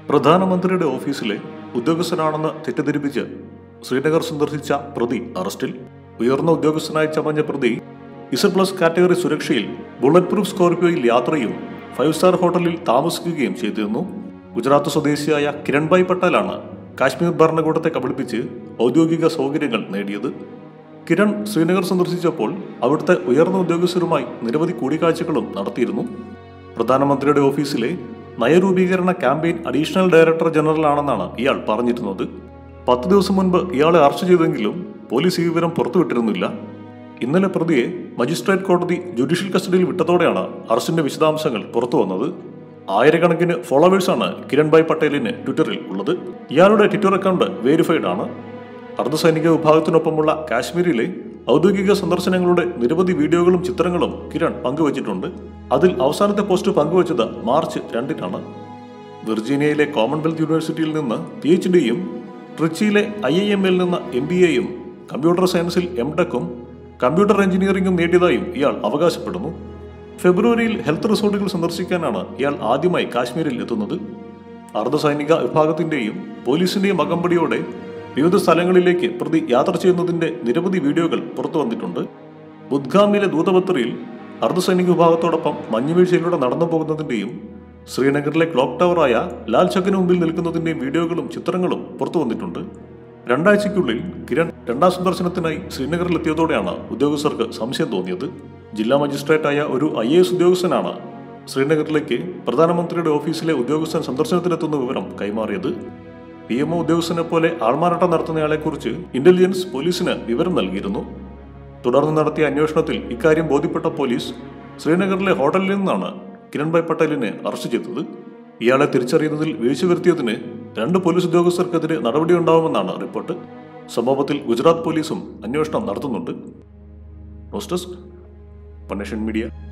പ്രധാനമന്ത്രിയുടെ ഓഫീസിലെ ഉദ്യോഗസ്ഥനാണെന്ന് തെറ്റിദ്ധരിപ്പിച്ച് ശ്രീനഗർ സന്ദർശിച്ച പ്രതി അറസ്റ്റിൽ. ഉയർന്ന ഉദ്യോഗസ്ഥനായി ചമഞ്ഞ പ്രതി ഇസഡ്+ കാറ്റഗറി സുരക്ഷയിൽ ബുള്ളറ്റ് പ്രൂഫ് സ്കോർപിയോയിൽ യാത്രയും 5 സ്റ്റാർ ഹോട്ടലിൽ താമസിക്കുകയും ചെയ്തിരുന്നു. ഗുജറാത്ത് സ്വദേശിയായ കിരൺഭായ് പട്ടേലാണ് കാശ്മീർ ഭരണകൂടത്തെ കബളിപ്പിച്ച് ഔദ്യോഗിക സൗകര്യങ്ങൾ നേടിയത്. കിരൺ ശ്രീനഗർ സന്ദർശിച്ചപ്പോൾ അവിടുത്തെ ഉയർന്ന ഉദ്യോഗസ്ഥരുമായി നിരവധി കൂടിക്കാഴ്ചകളും നടത്തിയിരുന്നു. പ്രധാനമന്ത്രിയുടെ ഓഫീസിലെ നയരൂപീകരണ ക്യാമ്പയിൻ അഡീഷണൽ ഡയറക്ടർ ജനറൽ ആണെന്നാണ് ഇയാൾ പറഞ്ഞിരുന്നത്. 10 ദിവസം മുൻപ് ഇയാളെ അറസ്റ്റ് ചെയ്തെങ്കിലും പോലീസ് ഈ വിവരം പുറത്തുവിട്ടിരുന്നില്ല. ഇന്നലെ പ്രതിയെ മജിസ്ട്രേറ്റ് കോടതി ജുഡീഷ്യൽ കസ്റ്റഡിയിൽ വിട്ടതോടെയാണ് അറസ്റ്റിന്റെ വിശദാംശങ്ങൾ പുറത്തു വന്നത്. ആയിരക്കണക്കിന് ഫോളോവേഴ്സാണ് കിരൺഭായ് പട്ടേലിന് ട്വിറ്ററിൽ ഉള്ളത്. ഇയാളുടെ ട്വിറ്റർ അക്കൗണ്ട് വെരിഫൈഡ് ആണ്. അർദ്ധസൈനിക വിഭാഗത്തിനൊപ്പമുള്ള കാശ്മീരിലെ ഔദ്യോഗിക സന്ദർശനങ്ങളുടെ നിരവധി വീഡിയോകളും ചിത്രങ്ങളും കിരൺ പങ്കുവച്ചിട്ടുണ്ട്. അതിൽ അവസാനത്തെ പോസ്റ്റ് പങ്കുവച്ചത് മാർച്ച് 2-നാണ്. വിർജീനിയയിലെ കോമൺവെൽത്ത് യൂണിവേഴ്സിറ്റിയിൽ നിന്ന് PhDയും ട്രിച്ചിയിലെ IIM-ൽ നിന്ന് MBAയും കമ്പ്യൂട്ടർ സയൻസിൽ MTech-ഉം കമ്പ്യൂട്ടർ എഞ്ചിനീയറിംഗും നേടിയതായും ഇയാൾ അവകാശപ്പെടുന്നു. ഫെബ്രുവരിയിൽ ഹെൽത്ത് റിസോർട്ടുകൾ സന്ദർശിക്കാനാണ് ഇയാൾ ആദ്യമായി കാശ്മീരിൽ എത്തുന്നത്. അർദ്ധസൈനിക വിഭാഗത്തിന്റെയും പോലീസിന്റെയും അകമ്പടിയോടെ വിവിധ സ്ഥലങ്ങളിലേക്ക് പ്രതി യാത്ര ചെയ്യുന്നതിന്റെ നിരവധി വീഡിയോകൾ പുറത്തു വന്നിട്ടുണ്ട്. ബുദ്ഗാമിലെ ദൂതപത്രിയിൽ അർദ്ധസൈനിക വിഭാഗത്തോടൊപ്പം മഞ്ഞുവീഴ്ചയിലൂടെ നടന്നു പോകുന്നതിന്റെയും ശ്രീനഗറിലെ ക്ലോക്ക് ടവറായ ലാൽ ചൗക്കിന് മുമ്പിൽ നിൽക്കുന്നതിന്റെയും വീഡിയോകളും ചിത്രങ്ങളും പുറത്തു വന്നിട്ടുണ്ട്. 2 ആഴ്ചയ്ക്കുള്ളിൽ കിരൺ 2ാം സന്ദർശനത്തിനായി ശ്രീനഗറിലെത്തിയതോടെയാണ് ഉദ്യോഗസ്ഥർക്ക് സംശയം തോന്നിയത്. ജില്ലാ മജിസ്ട്രേറ്റായ ഒരു IAS ഉദ്യോഗസ്ഥനാണ് ശ്രീനഗറിലേക്ക് പ്രധാനമന്ത്രിയുടെ ഓഫീസിലെ ഉദ്യോഗസ്ഥൻ സന്ദർശനത്തിനെത്തുന്ന വിവരം കൈമാറിയത്. PMO ഉദ്യോഗസ്ഥനെ പോലെ ആൾമാറാട്ടം നടത്തുന്നയാളെക്കുറിച്ച് ഇന്റലിജൻസ് പോലീസിന് വിവരം നൽകിയിരുന്നു. തുടർന്ന് നടത്തിയ അന്വേഷണത്തിൽ ഇക്കാര്യം ബോധ്യപ്പെട്ട പോലീസ് ശ്രീനഗറിലെ ഹോട്ടലിൽ നിന്നാണ് കിരൺഭായ് പട്ടേലിനെ അറസ്റ്റ് ചെയ്തത്. ഇയാളെ തിരിച്ചറിയുന്നതിൽ വീഴ്ച വരുത്തിയതിന് 2 പോലീസ് ഉദ്യോഗസ്ഥർക്കെതിരെ നടപടിയുണ്ടാവുമെന്നാണ് റിപ്പോർട്ട്. സംഭവത്തിൽ ഗുജറാത്ത് പോലീസും അന്വേഷണം നടത്തുന്നുണ്ട്. News desk, one nation media.